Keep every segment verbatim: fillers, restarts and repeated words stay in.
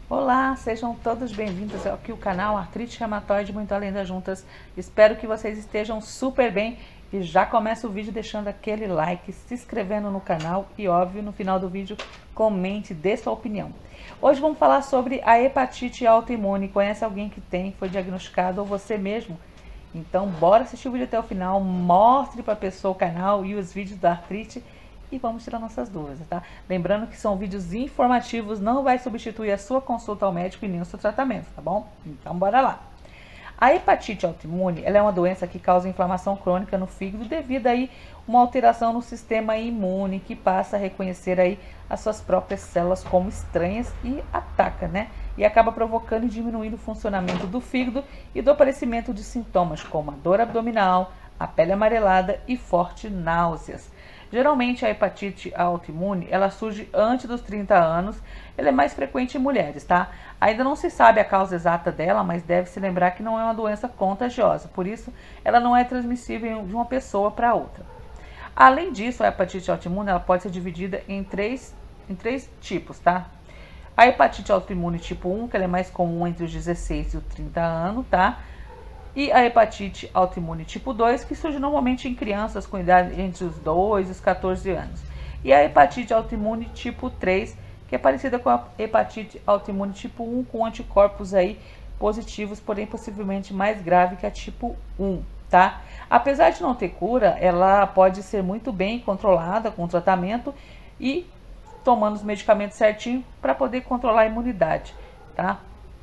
Olá, sejam todos bem-vindos aqui ao canal Artrite Reumatoide Muito Além das Juntas. Espero que vocês estejam super bem e já começa o vídeo deixando aquele like, se inscrevendo no canal e, óbvio, no final do vídeo, comente, dê sua opinião. Hoje vamos falar sobre a hepatite autoimune. Conhece alguém que tem, foi diagnosticado ou você mesmo? Então, bora assistir o vídeo até o final, mostre para a pessoa o canal e os vídeos da artrite e vamos tirar nossas dúvidas, tá? Lembrando que são vídeos informativos, não vai substituir a sua consulta ao médico e nem o seu tratamento, tá bom? Então, bora lá. A hepatite autoimune, ela é uma doença que causa inflamação crônica no fígado devido aí uma alteração no sistema imune que passa a reconhecer aí as suas próprias células como estranhas e ataca, né? E acaba provocando e diminuindo o funcionamento do fígado e do aparecimento de sintomas como a dor abdominal, a pele amarelada e fortes náuseas. Geralmente a hepatite autoimune, ela surge antes dos trinta anos, ela é mais frequente em mulheres, tá? Ainda não se sabe a causa exata dela, mas deve-se lembrar que não é uma doença contagiosa, por isso ela não é transmissível de uma pessoa para outra. Além disso, a hepatite autoimune, ela pode ser dividida em três, em três tipos, tá? A hepatite autoimune tipo um, que ela é mais comum entre os dezesseis e os trinta anos, tá? E a hepatite autoimune tipo dois, que surge normalmente em crianças com idade entre os dois e os quatorze anos. E a hepatite autoimune tipo três, que é parecida com a hepatite autoimune tipo um, com anticorpos aí positivos, porém possivelmente mais grave que a tipo um, tá? Apesar de não ter cura, ela pode ser muito bem controlada com tratamento e tomando os medicamentos certinho para poder controlar a imunidade, tá?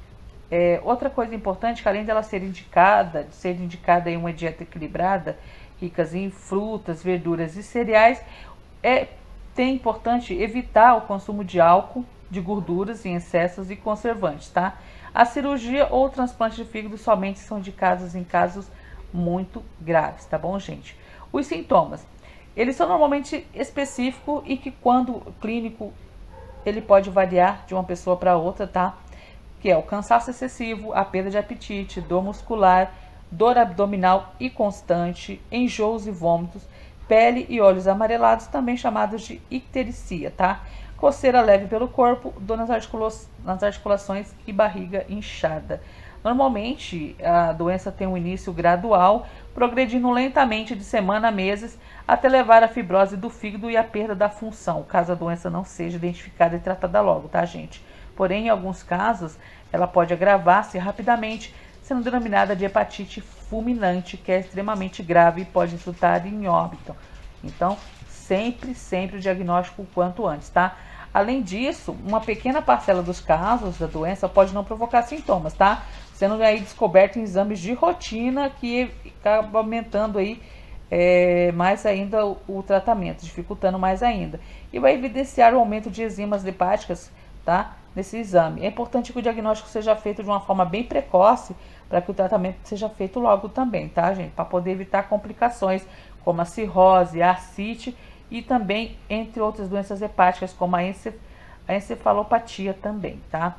É, outra coisa importante, que além dela ser indicada, de ser indicada em uma dieta equilibrada, ricas em frutas, verduras e cereais, é tem importante evitar o consumo de álcool, de gorduras em excessos e conservantes, tá? A cirurgia ou o transplante de fígado somente são indicados em casos muito graves, tá bom, gente? Os sintomas, eles são normalmente específicos e que quando clínico, ele pode variar de uma pessoa para outra, tá? Que é o cansaço excessivo, a perda de apetite, dor muscular, dor abdominal e constante, enjoos e vômitos, pele e olhos amarelados, também chamados de ictericia, tá? Coceira leve pelo corpo, dor nas, articula nas articulações e barriga inchada. Normalmente, a doença tem um início gradual, progredindo lentamente de semana a meses, até levar à fibrose do fígado e à perda da função, caso a doença não seja identificada e tratada logo, tá, gente? Porém, em alguns casos, ela pode agravar-se rapidamente, sendo denominada de hepatite fulminante, que é extremamente grave e pode resultar em óbito. Então, sempre, sempre o diagnóstico o quanto antes, tá? Além disso, uma pequena parcela dos casos da doença pode não provocar sintomas, tá? Sendo aí descoberto em exames de rotina que acaba aumentando aí é, mais ainda o, o tratamento, dificultando mais ainda. E vai evidenciar o aumento de enzimas hepáticas, tá? Nesse exame. É importante que o diagnóstico seja feito de uma forma bem precoce para que o tratamento seja feito logo também, tá, gente? Para poder evitar complicações como a cirrose, a ascite e também entre outras doenças hepáticas como a, encef a encefalopatia também, tá?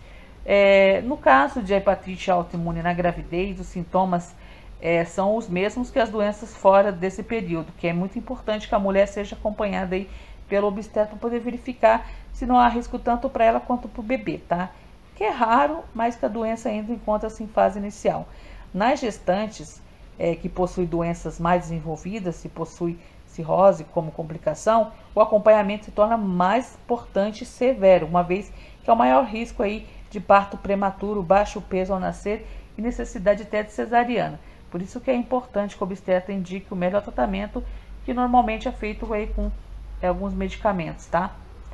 É, no caso de hepatite autoimune na gravidez, os sintomas é, são os mesmos que as doenças fora desse período, que é muito importante que a mulher seja acompanhada aí pelo obstetra para poder verificar se não há risco tanto para ela quanto para o bebê, tá? Que é raro, mas que a doença ainda encontra-se em fase inicial. Nas gestantes é, que possuem doenças mais desenvolvidas, se possui cirrose como complicação, o acompanhamento se torna mais importante e severo, uma vez que há o maior risco aí de parto prematuro, baixo peso ao nascer e necessidade até de cesariana. Por isso que é importante que o obstetra indique o melhor tratamento, que normalmente é feito aí com é, alguns medicamentos, tá?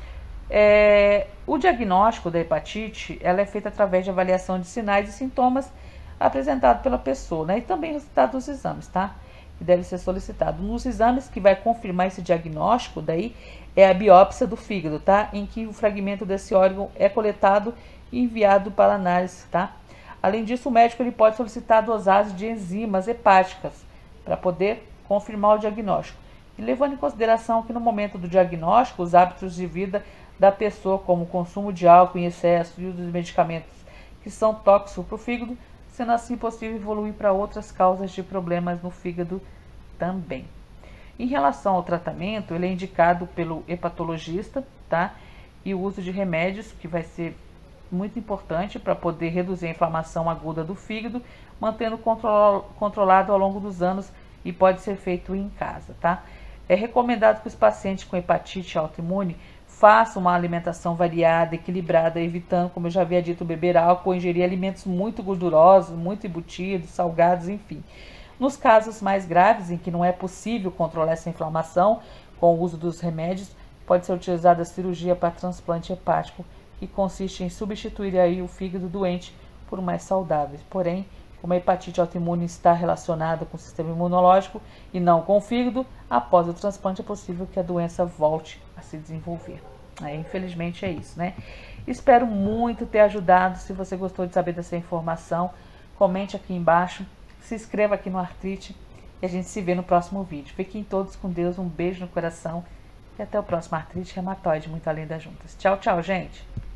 É, o diagnóstico da hepatite, ela é feita através de avaliação de sinais e sintomas apresentados pela pessoa, né? E também o resultado dos exames, tá? Que deve ser solicitado. Nos exames que vai confirmar esse diagnóstico, daí é a biópsia do fígado, tá? Em que o fragmento desse órgão é coletado e enviado para análise, tá? Além disso, o médico ele pode solicitar a dosagem de enzimas hepáticas para poder confirmar o diagnóstico. E levando em consideração que no momento do diagnóstico, os hábitos de vida da pessoa, como o consumo de álcool em excesso e o dos medicamentos que são tóxicos para o fígado, sendo assim possível evoluir para outras causas de problemas no fígado também. Em relação ao tratamento, ele é indicado pelo hepatologista, tá? E o uso de remédios, que vai ser muito importante para poder reduzir a inflamação aguda do fígado, mantendo control, controlado ao longo dos anos, e pode ser feito em casa, tá? É recomendado que os pacientes com hepatite autoimune façam uma alimentação variada, equilibrada, evitando, como eu já havia dito, beber álcool, ingerir alimentos muito gordurosos, muito embutidos, salgados, enfim. Nos casos mais graves, em que não é possível controlar essa inflamação com o uso dos remédios, pode ser utilizada a cirurgia para transplante hepático, que consiste em substituir aí o fígado doente por um mais saudável. Porém, como a hepatite autoimune está relacionada com o sistema imunológico e não com o fígado, após o transplante é possível que a doença volte a se desenvolver. É, infelizmente é isso, né? Espero muito ter ajudado. Se você gostou de saber dessa informação, comente aqui embaixo, se inscreva aqui no Artrite e a gente se vê no próximo vídeo. Fiquem todos com Deus, um beijo no coração e até o próximo Artrite Reumatoide Muito Além das Juntas. Tchau, tchau, gente!